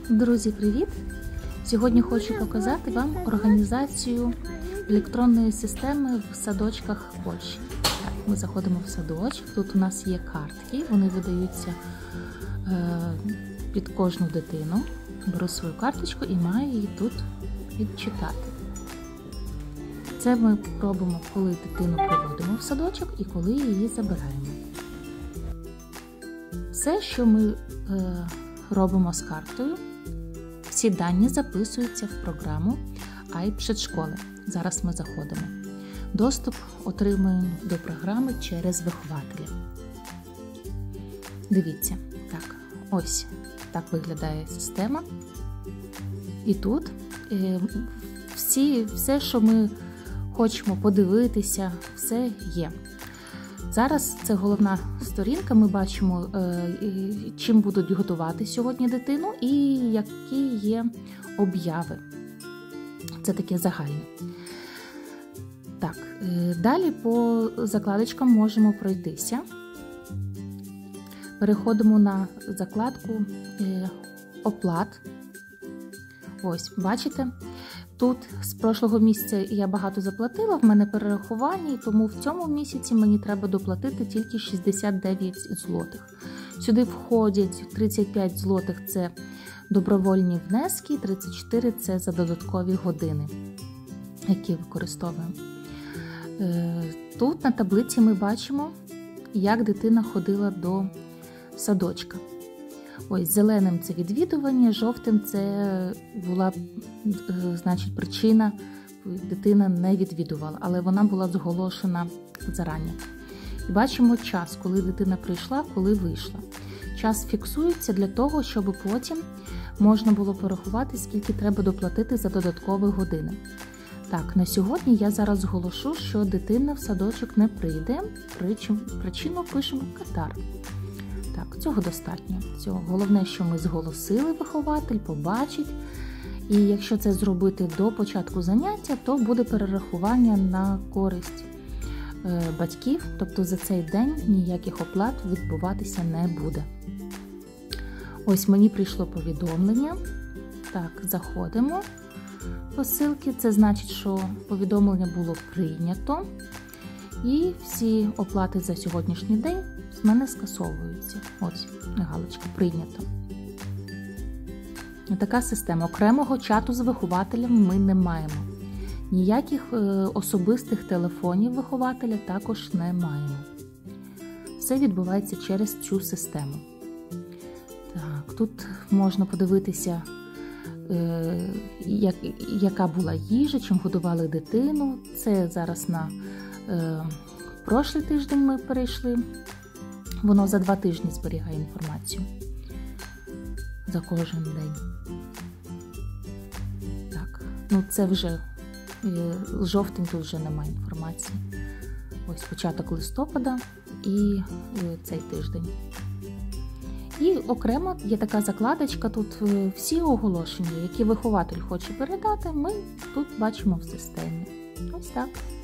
Друзі, привіт! Сьогодні хочу показати вам організацію електронної системи в садочках Польщі. Так, ми заходимо в садочок, тут у нас є картки, вони видаються під кожну дитину. Беру свою карточку і маю її тут відчитати. Це ми робимо, коли дитину приводимо в садочок і коли її забираємо. Все, що ми робимо з картою, всі дані записуються в програму iPredszkole. Зараз ми заходимо. Доступ отримуємо до програми через вихователя. Дивіться, так, ось так виглядає система. І тут все, що ми хочемо подивитися, все є. Зараз це головна сторінка, ми бачимо, чим будуть готувати сьогодні дитину і які є обяви. Це таке загальне. Так, далі по закладочкам можемо пройтися. Переходимо на закладку оплат. Ось, бачите? Тут з прошлого місяця я багато заплатила, в мене перерахування, тому в цьому місяці мені треба доплатити тільки 69 злотих. Сюди входять 35 злотих – це добровольні внески, 34 – це за додаткові години, які використовуємо. Тут на таблиці ми бачимо, як дитина ходила до садочка. Ось зеленим це відвідування, жовтим це була, значить, причина, дитина не відвідувала, але вона була зголошена зарані. І бачимо час, коли дитина прийшла, коли вийшла. Час фіксується для того, щоб потім можна було порахувати, скільки треба доплатити за додаткові години. Так, на сьогодні я зараз зголошу, що дитина в садочок не прийде, причину пишемо катар. Так, цього достатньо. Головне, що ми зголосили, вихователь побачить. І якщо це зробити до початку заняття, то буде перерахування на користь батьків. Тобто за цей день ніяких оплат відбуватися не буде. Ось мені прийшло повідомлення. Так, заходимо по ссылці. Це значить, що повідомлення було прийнято. І всі оплати за сьогоднішній день з мене скасовуються. Ось, галочка, прийнято. Така система. Окремого чату з вихователем ми не маємо. Ніяких особистих телефонів вихователя також не маємо. Все відбувається через цю систему. Так, тут можна подивитися, яка була їжа, чим годували дитину. Це зараз на прошлий тиждень ми перейшли. Воно за 2 тижні зберігає інформацію. За кожен день. Так, ну це вже жовтень, тут вже немає інформації. Ось початок листопада і цей тиждень. І окремо є така закладочка, тут всі оголошення, які вихователь хоче передати, ми тут бачимо в системі. Ось так.